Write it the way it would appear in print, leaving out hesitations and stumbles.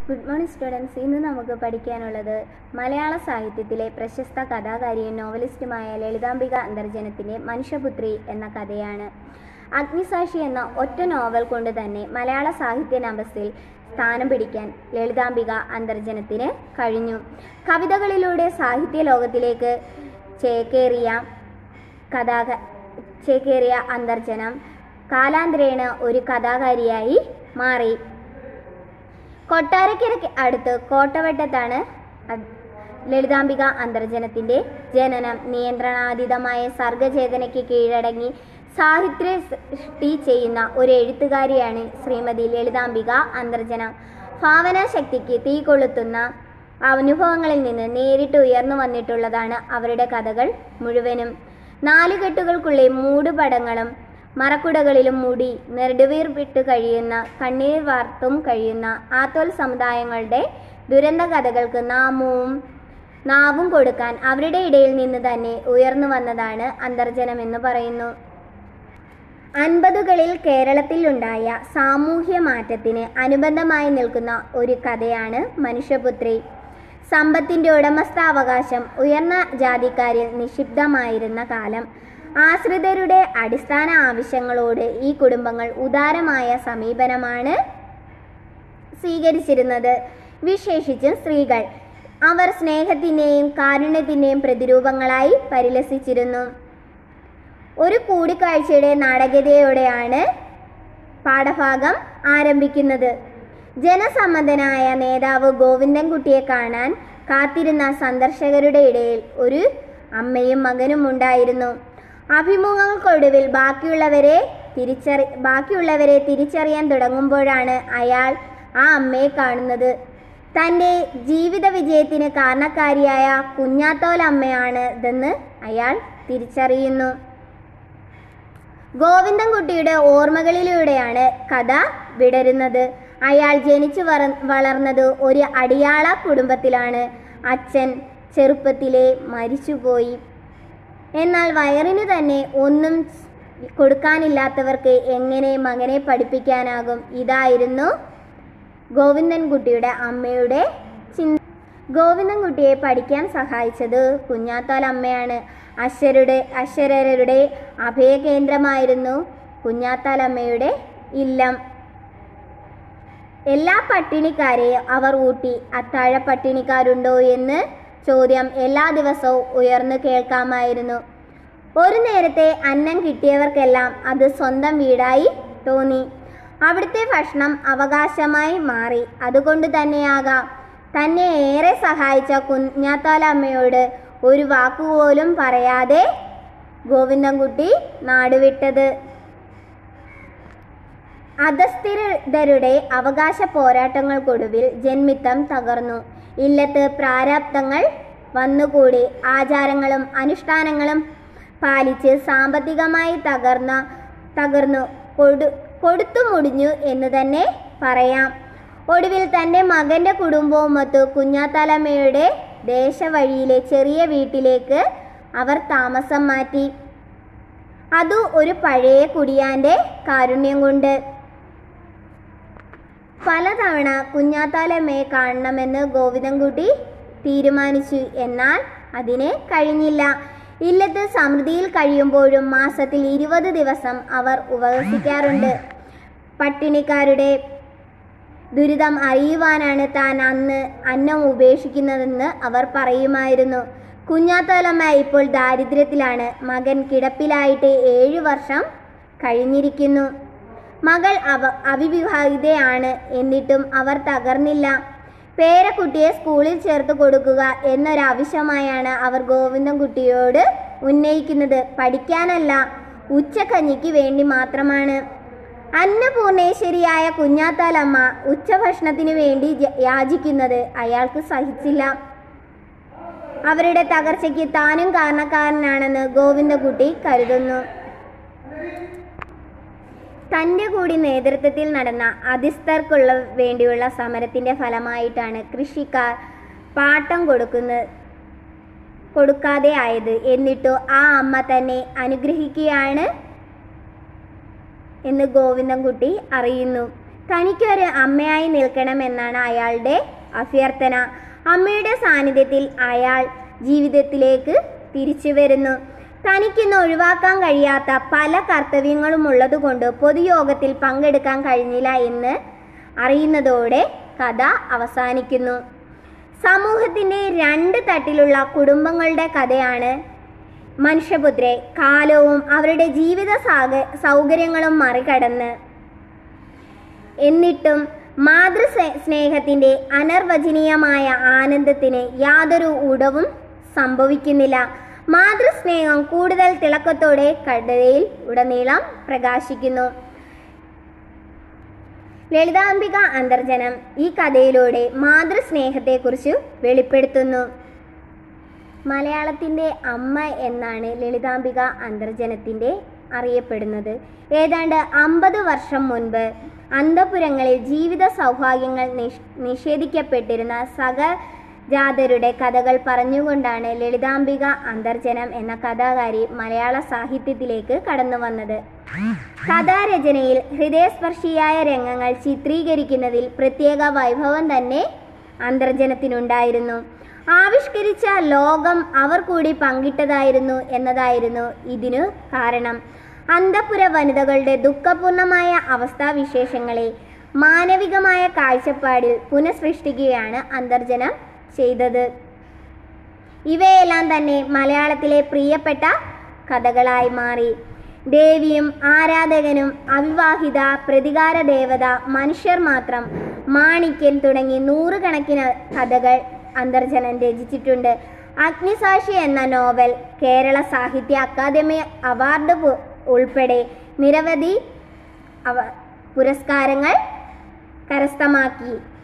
Good morning students. ഇന്ന് നമുക്ക് പഠിക്കാനുള്ളത് മലയാള സാഹിത്യത്തിലെ പ്രശസ്ത കഥാകാരിയും നോവലിസ്റ്റുമായ ലളിതാംബിക അന്തർജനത്തിൻ്റെ മനുഷ്യപുത്രി എന്ന കഥയാണ്. അഗ്നിസാക്ഷി എന്ന ഒറ്റ നോവൽ കൊണ്ട് തന്നെ മലയാള സാഹിത്യ നഭസിൽ സ്ഥാനം പിടിക്കാൻ ലളിതാംബിക അന്തർജനത്തിന് കഴിഞ്ഞു. കവിതകളിലൂടെ സാഹിത്യ ലോകത്തിലേക്ക് ചേക്കേറിയ അന്തർജനം കാലാന്തരേണ ഒരു കഥാകാരിയായി മാറി. കൊട്ടാരക്കരയ്ക്ക് അടുത്ത് കോട്ടവട്ടത്താണ് ലളിതാംബിക അന്തർജനത്തിൻ്റെ ജനനം. നിയന്ത്രണാതീതമായ സർഗചേതനയ്ക്ക് കീഴടങ്ങി സാഹിത്യ സൃഷ്ടി ചെയ്യുന്ന ഒരു എഴുത്തുകാരിയാണ് ശ്രീമതി ലളിതാംബിക അന്തർജനം. ഭാവനാശക്തിക്ക് തീ കൊളുത്തുന്ന അനുഭവങ്ങളിൽ നിന്ന് നേരിട്ട് ഉയർന്നു വന്നിട്ടുള്ളതാണ് അവരുടെ കഥകൾ മുഴുവനും. നാലുകെട്ടുകൾക്കുള്ളിൽ മൂടുപടങ്ങളും മറക്കുടകളിലും മൂടി നെടുവീർപ്പിട്ട് കഴിയുന്ന കണ്ണീർ വാർത്തും കഴിയുന്ന ആത്തോൽ സമുദായങ്ങളുടെ ദുരന്ത കഥകൾക്ക് നാവും കൊടുക്കാൻ അവരുടെ ഇടയിൽ നിന്ന് തന്നെ ഉയർന്നു വന്നതാണ് അന്തർജനമെന്ന് പറയുന്നു. 50കളിൽ കേരളത്തിലുണ്ടായ സാമൂഹ്യ മാറ്റത്തിന് അനുബന്ധമായി നിൽക്കുന്ന ഒരു കഥയാണ് മനുഷ്യപുത്രി. സമ്പത്തിൻ്റെ ഉടമസ്ഥാവകാശം ഉയർന്ന ജാതിക്കാരിൽ നിക്ഷിപ്തമായിരുന്ന കാലം. ആശ്രിതരുടെ അടിസ്ഥാന ആവശ്യങ്ങളോട് ഈ കുടുംബങ്ങൾ ഉദാരമായ സമീപനമാണ് സ്വീകരിച്ചിരുന്നത്. വിശേഷിച്ച് സ്ത്രീകൾ. അവർ സ്നേഹത്തിൻ്റെയും കാരുണ്യത്തിൻ്റെയും പ്രതിരൂപങ്ങളായി പരിലസിച്ചിരുന്നു. ഒരു കൂടിക്കാഴ്ചയുടെ നാടകീയതയോടെയാണ് പാഠഭാഗം ആരംഭിക്കുന്നത്. ജനസമ്മതനായ നേതാവ് ഗോവിന്ദൻകുട്ടിയെ കാണാൻ കാത്തിരുന്ന സന്ദർശകരുടെ ഇടയിൽ ഒരു അമ്മയും മകനും ഉണ്ടായിരുന്നു. അഭിമുഖങ്ങൾക്കൊടുവിൽ ബാക്കിയുള്ളവരെ തിരിച്ചറിയാൻ തുടങ്ങുമ്പോഴാണ് അയാൾ ആ അമ്മയെ കാണുന്നത്. തൻ്റെ ജീവിത വിജയത്തിന് കാരണക്കാരിയായ കുഞ്ഞാത്തോലമ്മയാണിതെന്ന് അയാൾ തിരിച്ചറിയുന്നു. ഗോവിന്ദൻകുട്ടിയുടെ ഓർമ്മകളിലൂടെയാണ് കഥ വിടരുന്നത്. അയാൾ ജനിച്ചു വളർന്നത് ഒരു അടിയാള കുടുംബത്തിലാണ്. അച്ഛൻ ചെറുപ്പത്തിലേ മരിച്ചുപോയി. എന്നാൽ വയറിനു തന്നെ ഒന്നും കൊടുക്കാനില്ലാത്തവർക്ക് എങ്ങനെ മകനെ പഠിപ്പിക്കാനാകും? ഇതായിരുന്നു ഗോവിന്ദൻകുട്ടിയുടെ അമ്മയുടെ ചിന്ത. ഗോവിന്ദൻകുട്ടിയെ പഠിക്കാൻ സഹായിച്ചത് കുഞ്ഞാത്താലമ്മയാണ്. അക്ഷരരുടെ അഭയകേന്ദ്രമായിരുന്നു കുഞ്ഞാത്താലമ്മയുടെ ഇല്ലം. എല്ലാ പട്ടിണിക്കാരെയും അവർ ഊട്ടി. അത്താഴ പട്ടിണിക്കാരുണ്ടോ എന്ന് ചോദ്യം എല്ലാ ദിവസവും ഉയർന്നു കേൾക്കാമായിരുന്നു. ഒരു നേരത്തെ അന്നം കിട്ടിയവർക്കെല്ലാം അത് സ്വന്തം വീടായി തോന്നി. അവിടുത്തെ ഭക്ഷണം അവകാശമായി മാറി. അതുകൊണ്ട് തന്നെയാകാം തന്നെ ഏറെ സഹായിച്ച കുഞ്ഞാത്താലമ്മയോട് ഒരു വാക്കുപോലും പറയാതെ ഗോവിന്ദൻകുട്ടി നാടുവിട്ടത്. അധസ്ഥിതരുടെ അവകാശ പോരാട്ടങ്ങൾക്കൊടുവിൽ ജന്മിത്തം തകർന്നു. ഇല്ലത്ത് പ്രാരാബ്ധങ്ങൾ വന്നുകൂടി. ആചാരങ്ങളും അനുഷ്ഠാനങ്ങളും പാലിച്ച് സാമ്പത്തികമായി തകർന്നു കൊടുത്തു മുടിഞ്ഞു എന്ന് തന്നെ പറയാം. ഒടുവിൽ തൻ്റെ മകൻ്റെ കുടുംബവുമൊത്ത് കുഞ്ഞാത്താലമ്മയുടെ ദേശവഴിയിലെ ചെറിയ വീട്ടിലേക്ക് അവർ താമസം മാറ്റി. അതു ഒരു പഴയ കുടിയാൻ്റെ കാരുണ്യം കൊണ്ട്. പലതവണ കുഞ്ഞാത്താലമ്മയെ കാണണമെന്ന് ഗോവിന്ദൻകുട്ടി തീരുമാനിച്ചു. എന്നാൽ അതിന് കഴിഞ്ഞില്ല. ഇല്ലത്ത് സമൃദ്ധിയിൽ കഴിയുമ്പോഴും മാസത്തിൽ 20 ദിവസം അവർ ഉപവസിക്കാറുണ്ട്. പട്ടിണിക്കാരുടെ ദുരിതം അറിയുവാനാണ് താൻ അന്ന് അന്നം ഉപേക്ഷിക്കുന്നതെന്ന് അവർ പറയുമായിരുന്നു. കുഞ്ഞാത്താലമ്മ ഇപ്പോൾ ദാരിദ്ര്യത്തിലാണ്. മകൻ കിടപ്പിലായിട്ട് 7 വർഷം കഴിഞ്ഞിരിക്കുന്നു. മകൾ അവിവാഹിതയാണ്. എന്നിട്ടും അവർ തകർന്നില്ല. പേരക്കുട്ടിയെ സ്കൂളിൽ ചേർത്ത് കൊടുക്കുക എന്നൊരാവശ്യമായാണ് അവർ ഗോവിന്ദൻകുട്ടിയോട് ഉന്നയിക്കുന്നത്. പഠിക്കാനല്ല, ഉച്ചക്കഞ്ഞിക്ക് വേണ്ടി മാത്രമാണ്. അന്നപൂർണേശ്വരിയായ കുഞ്ഞാത്താലമ്മ ഉച്ചഭക്ഷണത്തിനു വേണ്ടി യാചിക്കുന്നത് അയാൾക്ക് സഹിച്ചില്ല. അവരുടെ തകർച്ചയ്ക്ക് താനും കാരണക്കാരനാണെന്ന് ഗോവിന്ദൻകുട്ടി കരുതുന്നു. തൻ്റെ കൂടി നേതൃത്വത്തിൽ നടന്ന അധസ്ഥർക്കുള്ള വേണ്ടിയുള്ള സമരത്തിൻ്റെ ഫലമായിട്ടാണ് കൃഷിക്കാർ പാട്ടം കൊടുക്കാതെ ആയത്. എന്നിട്ടോ ആ അമ്മ തന്നെ അനുഗ്രഹിക്കുകയാണ് എന്ന് ഗോവിന്ദൻകുട്ടി അറിയുന്നു. തനിക്കൊരു അമ്മയായി നിൽക്കണമെന്നാണ് അയാളുടെ അഭ്യർത്ഥന. അമ്മയുടെ സാന്നിധ്യത്തിൽ അയാൾ ജീവിതത്തിലേക്ക് തിരിച്ചു വരുന്നു. തനിക്കിന്ന് ഒഴിവാക്കാൻ കഴിയാത്ത പല കർത്തവ്യങ്ങളും ഉള്ളതുകൊണ്ട് പൊതുയോഗത്തിൽ പങ്കെടുക്കാൻ കഴിഞ്ഞില്ല എന്ന് അറിയുന്നതോടെ കഥ അവസാനിക്കുന്നു. സമൂഹത്തിൻ്റെ 2 തട്ടിലുള്ള കുടുംബങ്ങളുടെ കഥയാണ് മനുഷ്യപുത്രേ. കാലവും അവരുടെ ജീവിത സൗകര്യങ്ങളും മറികടന്ന് എന്നിട്ടും മാതൃസ്നേഹത്തിൻ്റെ അനിർവചനീയമായ ആനന്ദത്തിന് യാതൊരു ഉടവും സംഭവിക്കുന്നില്ല. മാതൃസ്നേഹം കൂടുതൽ തിളക്കത്തോടെ കഥയിൽ ഉടനീളം പ്രകാശിക്കുന്നു. ലളിതാംബിക അന്തർജനം ഈ കഥയിലൂടെ മാതൃസ്നേഹത്തെക്കുറിച്ച് വെളിപ്പെടുത്തുന്നു. മലയാളത്തിൻ്റെ അമ്മ എന്നാണ് ലളിതാംബിക അന്തർജനത്തിൻ്റെ അറിയപ്പെടുന്നത്. ഏതാണ്ട് 50 വർഷം മുൻപ് അന്തഃപുരങ്ങളിൽ ജീവിത സൗഭാഗ്യങ്ങൾ നിഷേധിക്കപ്പെട്ടിരുന്ന സഹജാതരുടെ കഥകൾ പറഞ്ഞുകൊണ്ടാണ് ലളിതാംബിക അന്തർജനം എന്ന കഥാകാരി മലയാള സാഹിത്യത്തിലേക്ക് കടന്നു വന്നത്. കഥാരചനയിൽ ഹൃദയസ്പർശിയായ രംഗങ്ങൾ ചിത്രീകരിക്കുന്നതിൽ പ്രത്യേക വൈഭവം തന്നെ അന്തർജനത്തിനുണ്ടായിരുന്നു. ആവിഷ്കരിച്ച ലോകം അവർ കൂടി പങ്കിട്ടതായിരുന്നു എന്നതായിരുന്നു ഇതിനു കാരണം. അന്തഃപുര വനിതകളുടെ ദുഃഖപൂർണമായ അവസ്ഥാവിശേഷങ്ങളെ മാനവികമായ കാഴ്ചപ്പാടിൽ പുനഃസൃഷ്ടിക്കുകയാണ് അന്തർജനം ചെയ്തത്. ഇവയെല്ലാം തന്നെ മലയാളത്തിലെ പ്രിയപ്പെട്ട കഥകളായി മാറി. ദേവിയും ആരാധകനും, അവിവാഹിത, പ്രതികാര ദേവത, മനുഷ്യർ മാത്രം, മാണിക്യൻ തുടങ്ങി 100 കണക്കിന് കഥകൾ അന്തർജനം രചിച്ചിട്ടുണ്ട്. അഗ്നിസാക്ഷി എന്ന നോവൽ കേരള സാഹിത്യ അക്കാദമി അവാർഡ് ഉൾപ്പെടെ നിരവധി പുരസ്കാരങ്ങൾ കരസ്ഥമാക്കി.